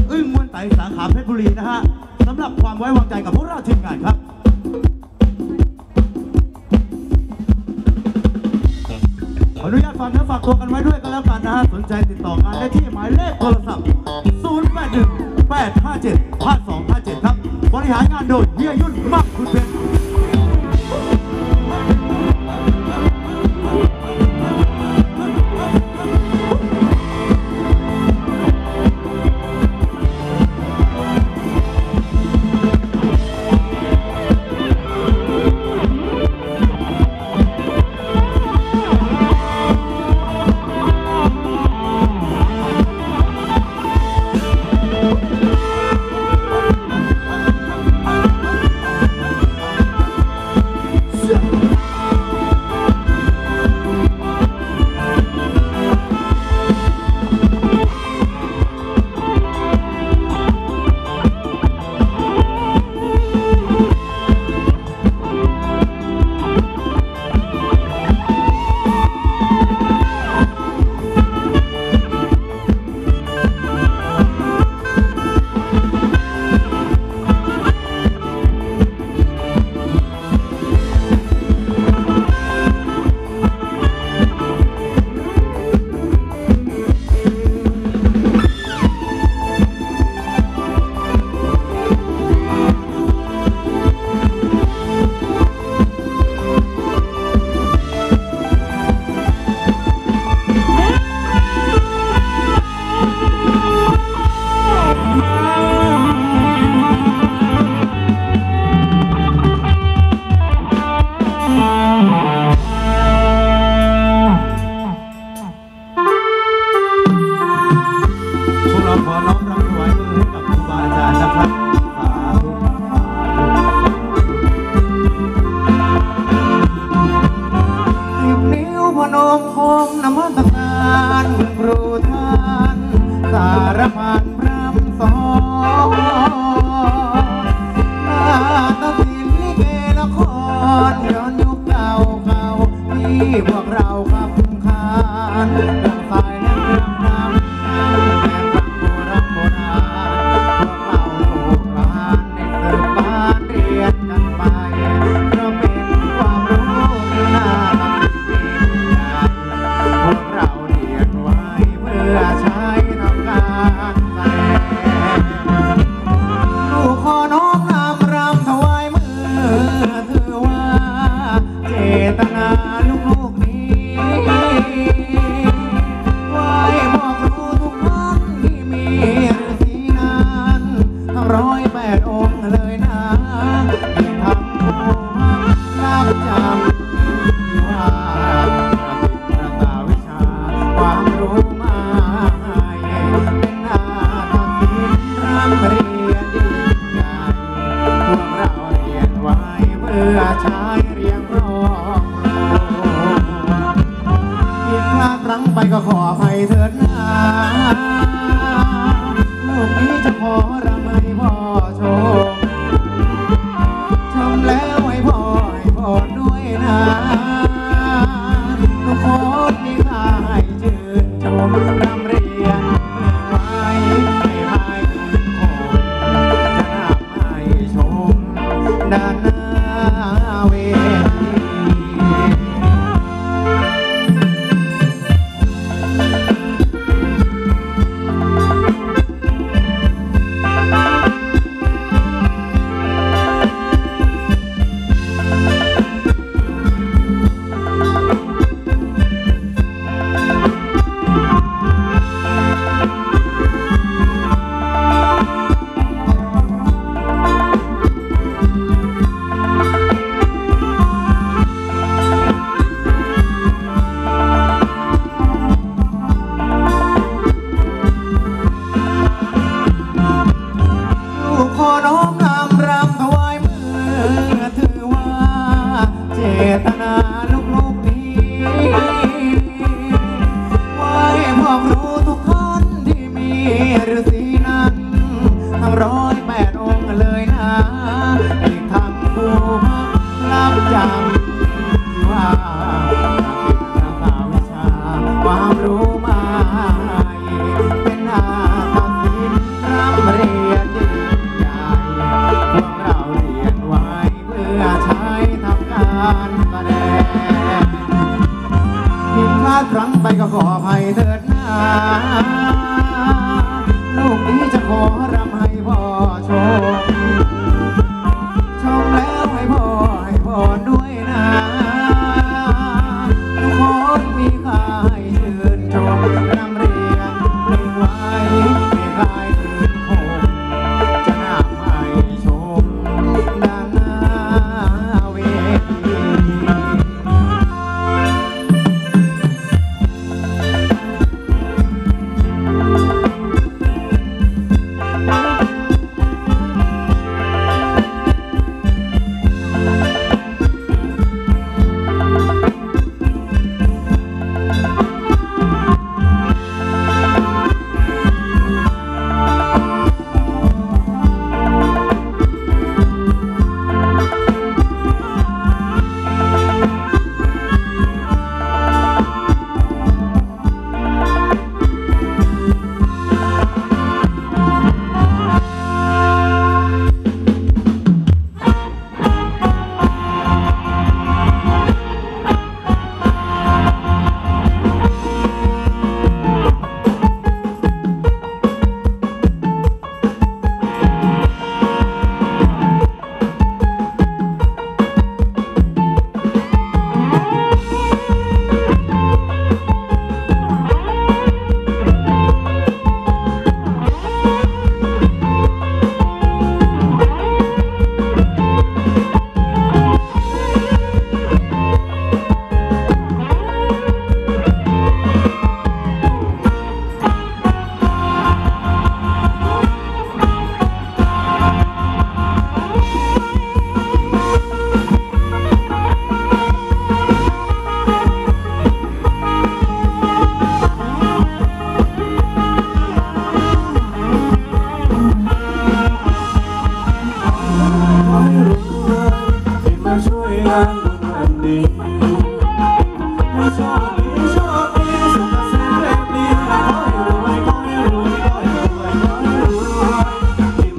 อึ้งม้วนไตสาขาเพชรบุรีนะฮะสำหรับความไว้วางใจกับพวกเราทีมงานครับขออนุญาตฝากเนื้อฝากตัวกันไว้ด้วยกันแล้วกันนะฮะสนใจติดต่องานได้ที่หมายเลขโทรศัพท์ 0818575257 ครับบริหารงานโดยเฮียยุ่นมักคุณเพชร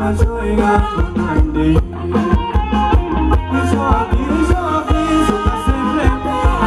มาช่วยงานบุญวันนี้ให้โชคดีโชคดีสุขเสพเล็ก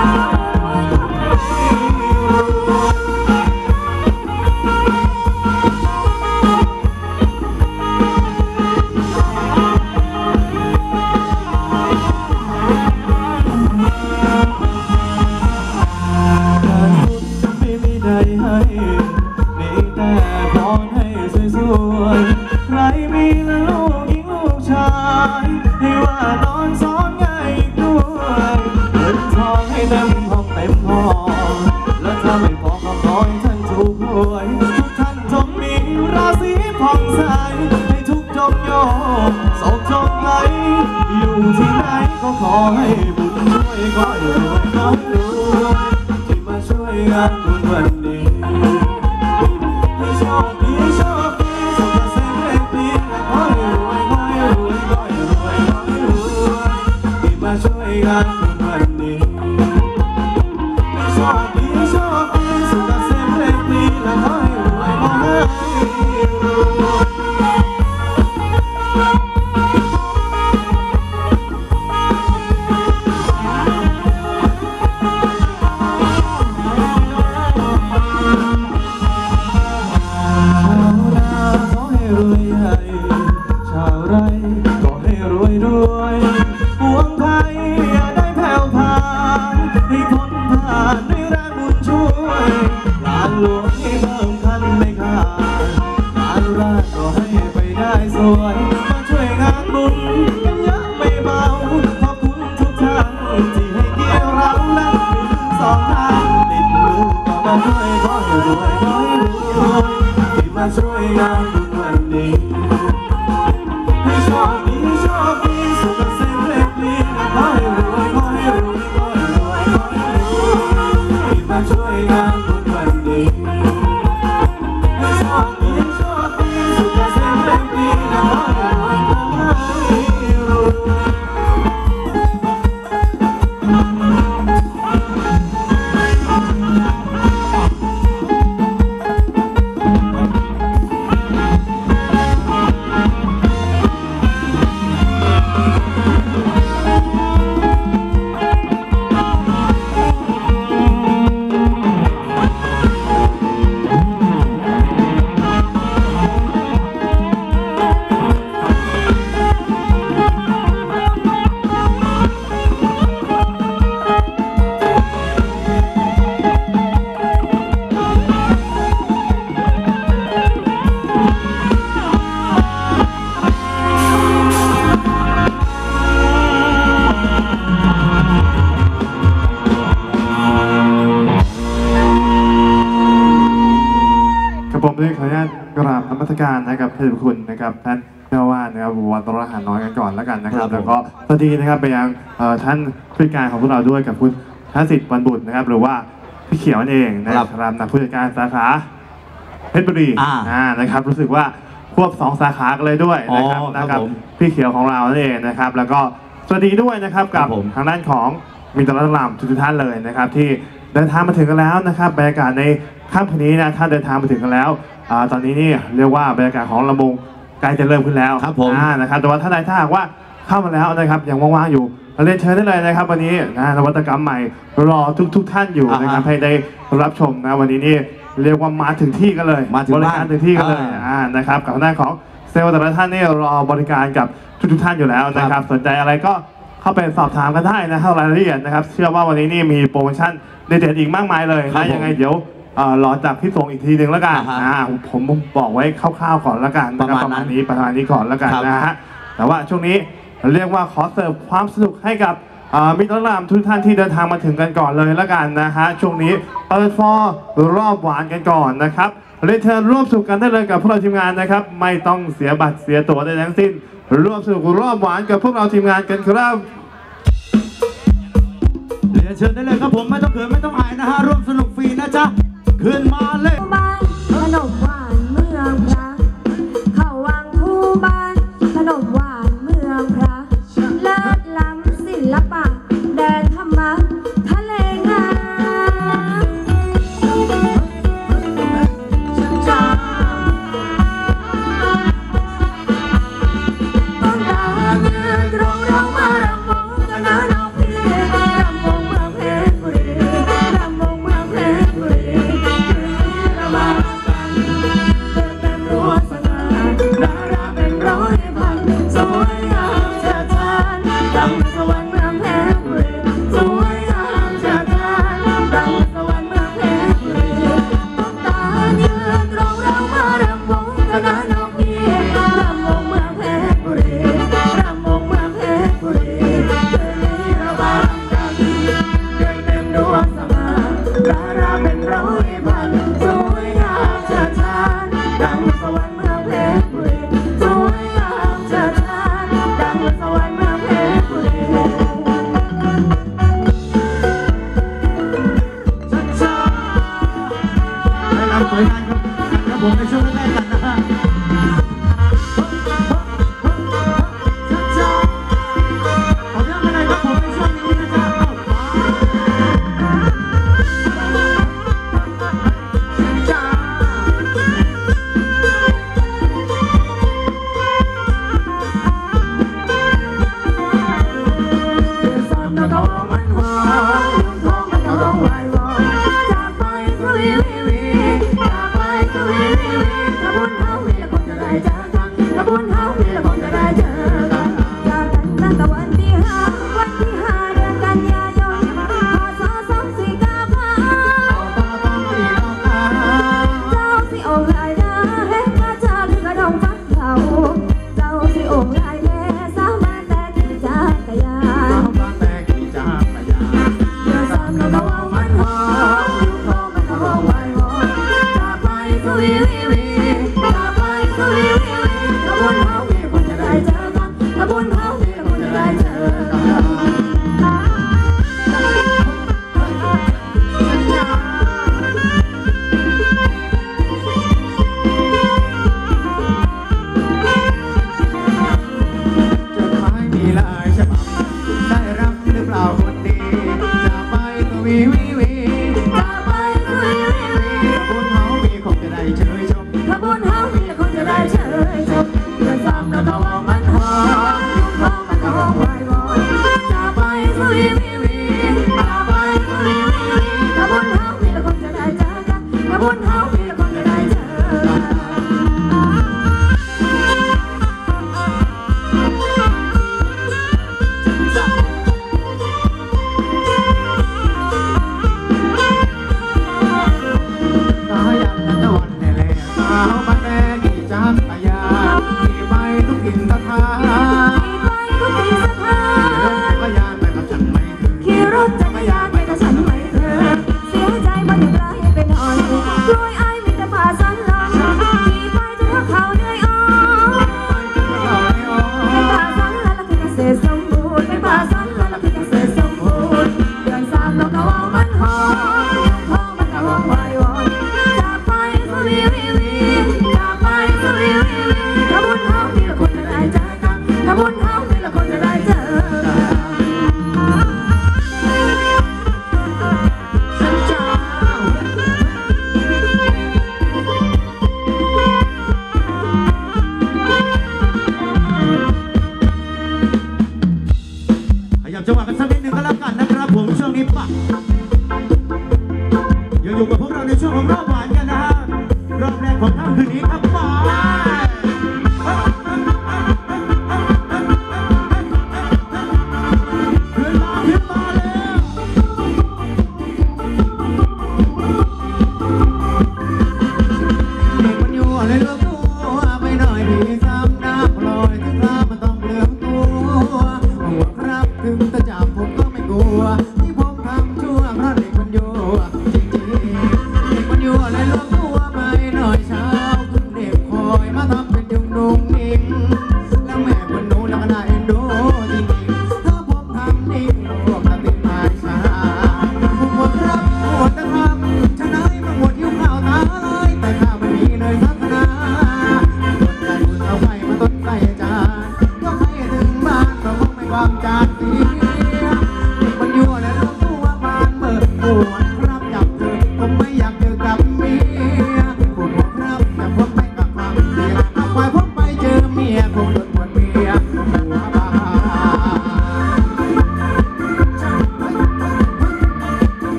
ให้มีแต่พรให้สวยๆใครมีลูกหญิงลูกชายให้ว่านอนซ้อนง่ายอีกด้วยเงินทองให้เต็มห้องเต็มห้องและถ้าไม่พอก็ขอให้ท่านถูกหวยทุกท่านจงมีราศีผ่องใสให้ทุกจงโยกโศกจงไหลอยู่ที่ไหนก็ขอให้บุญช่วยขอให้รวยขอให้รวยที่มาช่วยงานบุญวันนี้ให้โชคดีโชคดีสุขเสพเล็กดีและขอให้รวยขอให้รวยขอให้รวยขอให้รวยที่มาช่วยงานบุญวันนี้ให้โชคดีโชคดีสุขเสพเล็กดีและขอให้รวยขอให้รวยชาวไร่ก็ให้รวยรวยปวงไทยอย่าได้แผ่วผ่านให้พ้นผ่านด้วยแรงบุญช่วยงานหลวงให้เพิ่มคันไม่ขาดงานราชก็ให้ไปได้สวยมาช่วยงานบุญกันเยอะไม่เบาขอบคุณทุกท่านที่ให้เกียรติเราและบุญสองทางติดมือก็มาช่วยขอให้รวยขอให้รวยที่มาช่วยงานบุญวันนี้ให้โชคดีโชคดีสุขเสพเล็กดีและขอให้รวยขอให้รวยขอให้รวยขอให้รวยที่มาช่วยงานบุญวันนี้ให้โชคดีโชคดีสุขเสพเล็กดีและขอให้รวยขอให้รวยผมด้วยขออนุญาตกราบนมัสการนะครับพระเดชพระคุณนะครับท่านเจ้าวาดนะครับวัดตระหารน้อยกันก่อนแล้วกันนะครับแล้วก็สวัสดีนะครับไปยังท่านผู้จัดการของพวกเราด้วยกับคุณท่านสิทธิ์วันบุตรนะครับหรือว่าพี่เขียวนั่นเองนะครับนักผู้จัดการสาขาเพชรบุรีนะครับรู้สึกว่าควบ2 สาขากันเลยด้วยนะครับพี่เขียวของเรานั่นเองนะครับแล้วก็สวัสดีด้วยนะครับกับทางด้านของมิตรรัตนามทุกท่านเลยนะครับที่เดินทางมาถึงกันแล้วนะครับบรรยากาศในค่ำคืนนี้นะถ้าเดินทางมาถึงกันแล้วตอนนี้นี่เรียกว่าบรรยากาศของลำวงใกล้จะเริ่มขึ้นแล้วครับผมนะครับแต่ว่าถ้าใดถ้าหากว่าเข้ามาแล้วนะครับยังว่างๆอยู่เรียนเชิญได้เลยนะครับวันนี้นะนวัตกรรมใหม่รอทุกท่านอยู่นะครับให้ได้รับชมนะวันนี้นี่เรียกว่ามาถึงที่กันเลยบริการถึงที่กันเลยนะครับกับทางด้านของเซลล์แต่ละท่านนี่รอบริการกับทุกท่านอยู่แล้วนะครับสนใจอะไรก็เข้าไปสอบถามกันได้นะรายละเอียดนะครับเชื่อว่าวันนี้นี่มีโปรโมชั่นเด็ดๆอีกมากมายเลยนะยังไงเดี๋ยวรอจากพี่ทรงอีกทีหนึ่งแล้วกันผมบอกไว้คร่าวๆก่อนแล้วกันประมาณนี้ก่อนแล้วกันนะฮะแต่ว่าช่วงนี้เรียกว่าขอเสิร์ฟความสนุกให้กับมิตรรามทุกท่านที่เดินทางมาถึงกันก่อนเลยแล้วกันนะฮะช่วงนี้เปิดฟอร์รอบหวานกันก่อนนะครับเรียนเชิญร่วมสนุกกันได้เลยกับพวกเราทีมงานนะครับไม่ต้องเสียบัตรเสียตั๋วใดทั้งสิ้นร่วมสนุกรอบหวานกับพวกเราทีมงานกันครับเรียนเชิญได้เลยครับผมไม่ต้องเขินไม่ต้องอายนะฮะร่วมสนุกฟรีนะจ๊ะขึ้นมาเลยขนมหวานเมืองพระเข้าวังคู่บ้านขนมหวานเมืองพระเลิศล้ำศิลปะแดนธรรมะทะเลงามขบวนเฮานี่ละคงจะได้เจอกันจากกันตั้งแต่วันที่5เดือนกันยายนพ.ศ. 2495เจ้าสิโอ่งลายนาเฮ็ดมาจากคือกระดองฟักเขาเจ้าสิโอ่งลายแม่สาวบ้านแต่กี่จากกะยานเมื่อซ้ำเราก็ว่ามันหอมอยู่โคงมันก็ห้องไว้วอนจากไปสุยวิวีจากไปสุยวิวีขบวนเฮามีคนจะได้เจอกันขบวนเฮามีคนจะได้เจอกันจดหมายมีหลายฉบับได้รับหรือเปล่าคนดีจากไปตัววีวีวีจากไปสุยวิวีขบวนเฮามีคงจะได้เชยชมขบวนเฮามีคนจะได้เชยชมเมื่อซ้ำเราก็ว่ามันหอมอยู่โคงมันก็ห้องไว้วอนจากไปสุยวิวีจากไปสุยวิวีขบวนเฮามีคนจะได้เจอกันขบวนเฮามีคนจะได้เจอกันสายันนอนแน่แลสาวบ้านแม่กี่จักรยานขี่ไปทุกถิ่นสถานขี่ไปทุกที่สถานรถจักรยานไปกับฉันไม่ถึงขี่รถจักรยานไปกับฉันไม่เธอเสียใจมันยังไกลไปหน่อยกล้วยไอ้มีแต่ป่าสันหลังขี่ไปจนหัวเขาเหนื่อยอ่อนเป็นป่าสันหลังและคือเกษตรสมบูรณ์เป็นป่าสันหลังและคือเกษตรสมบูรณ์เดือนสามเราก็ว่ามันหอมท้องมันก็ห้องไว้วอนจากไปสุริวิวีจากไปสุริวิวีขบวนเฮามีละคนจะได้เจอกันขบวนเฮามีละคนจะได้เจอกันฉันจ้าขยับจังหวะกันสักนิดนึงก็แล้วกันนะครับผมช่วงนี้ปะยังอยู่กับพวกเราในช่วงของรอบหวานกันนะฮะรอบแรกของค่ำคืนนี้ครับไปขึ้นมาแล้วเด็กมันอยู่เลยเลือกตัวไปหน่อยพี่ซ้ำน้ำลอยถึงน้ำมันต้องเปลืองตัวหัวครับถึงจะจับผมก็ไม่กลัวที่ผมทำชั่วเพราะเด็กมันอยู่จริงๆเด็กมันอยู่เลยเลือกตัวไปหน่อยเช้าขึ้นเด็กคอยมาทำเป็นยุงนุ่งนิ่งแล้วแม่คนนู้นแล้วก็น่าเอ็นดูจริงๆถ้าผมทำนิ่งโลกจะติดมาช้าผมหมดครับหมดนะครับชนะให้มันหมดยิ้วข่าวตาลายแต่ข้าไม่มีเลยศาสนาคนใจบุญเอาไฟมาต้นไก่จานก็ให้ถึงบ้านเราคงไม่ความจานเสียเด็กมันยั่วและลูกตัวบานเบิกปวดครับจับเธอผมไม่อยากเจอกับเมียปวดหัวครับแต่ผมไม่กลับความเสียเอาไปผมไปเจอเมียคงโดนปวดเมียหัวบาน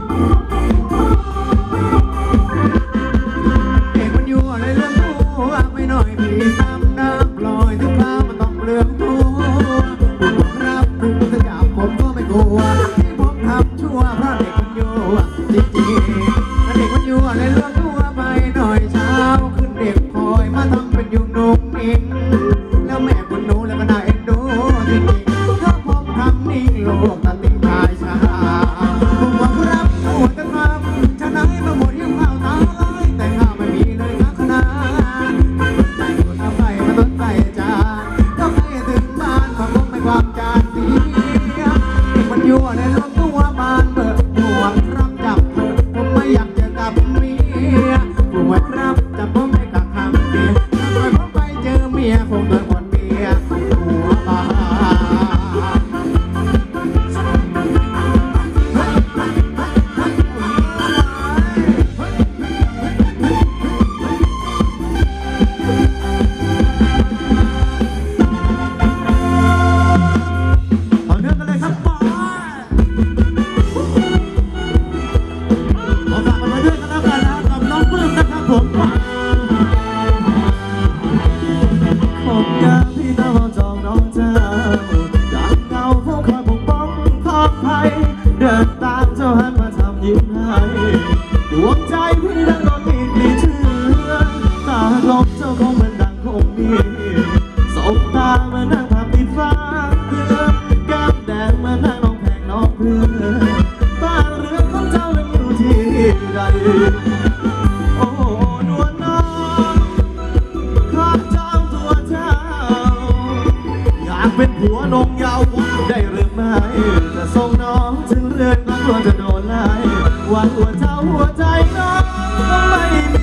เด็กมันอยู่ในเรื่องตัวไปต่อเนื่องกันเลยครับบอยขอฝากกันไว้ด้วยกันแล้วกันนะกับน้องปลื้มนะครับผมผมอยากพี่น้องจองน้องเจ้าอยากเงาพวกคอยปกป้องปลอดภัยเดินตามเจ้าหันมาทำยิ้มให้ดวงใจพี่นั้นนอนมีกลิ่นเชื่อตาลมเจ้าคงเหมือนดังคงมีสบตามานั่งทำติดฟ้าเพื่อแก้มแดงมานั่งน้องแพงน้องเพื่อบ้านเรือนของเจ้านั้นอยู่ที่ใดโอ้นวลน้องข้าเจ้าตัวเจ้าอยากเป็นผัวนงเยาว์ได้หรือไม่จะส่งน้องถึงเรือนก็กลัวจะโดนไล่วันหัวเจ้าหัวใจน้องก็ไม่มี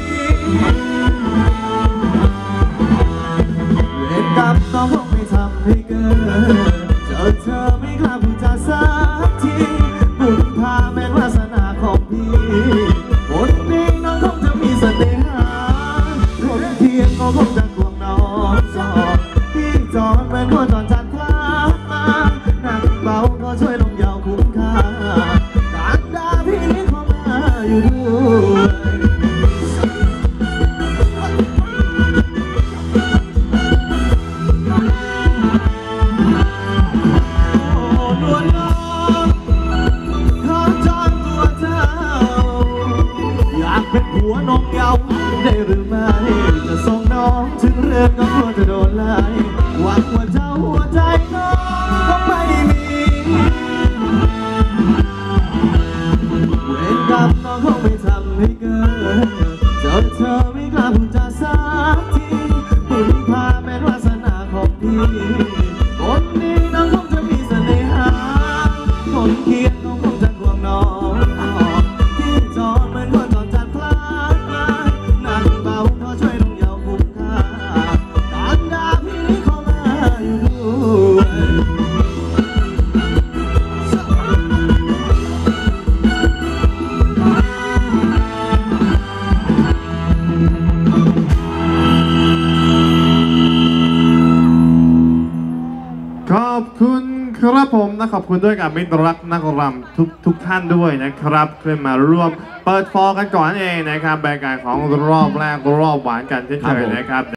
เวรกรรมน้องคงไม่ทำให้เกิดเจอเธอไม่กล้าพูดจาสักทีบุญพาแม้นวาสนาของพี่คนนี้น้องคงจะมีเสน่หาคนเทียงก็คงจะควงน้องจอดพี่จอดเหมือนคนตอนจัดพลาดมาหนักเบาก็ช่วยลงยาวคุ้มค่าการด่าพี่นี้ขอมาอยู่ด้วยนวลน้องขอจองตัวเจ้าอยากเป็นผัวนงเยาว์ได้หรือไม่จะส่งน้องถึงเรือนก็กลัวจะโดนไล่หวังว่าเจ้าหัวใจน้องก็ไม่มีเวรกรรมน้องคงไม่ทำให้เกิดเจอเธอไม่กล้าพูดจาสักทีบุญพาแม้นวาสนาของพี่คนนี้น้องคงจะมีเสน่หาคนเคียงน้องคงจะควงน้องที่จอดเหมือนคนจอดจัดพลาดมาหนักเบาก็ช่วยลงยาวคุ้มค่าการด่าพี่นี้ขอมาอยู่ด้วยขอบคุณครับผมนะขอบคุณด้วยกับมิตรรักนักรำทุกท่านด้วยนะครับขึ้นมาร่วมเปิดฟอร์กันก่อนเองนะครับรายการของรอบแรกรอบหวานกันเช่นเคยนะครับ